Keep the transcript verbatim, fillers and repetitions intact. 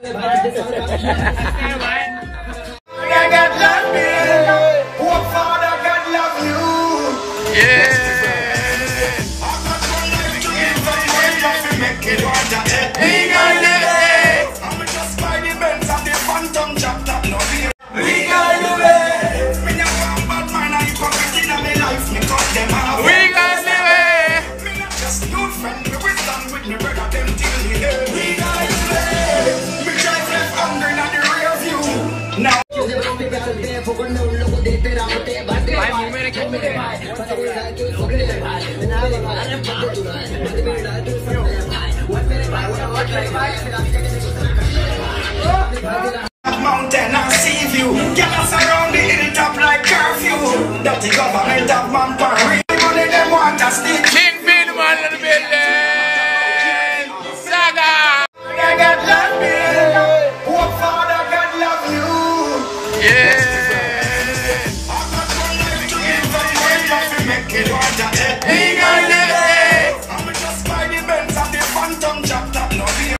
Mountain and sea view, get us around the hilltop like curfew. Dirty government of Bantai, money them want us stick. King be the man of the building. Saga. I got love me. Oh Father, God love you. Yeah. I'm not going to give up my life to make it water.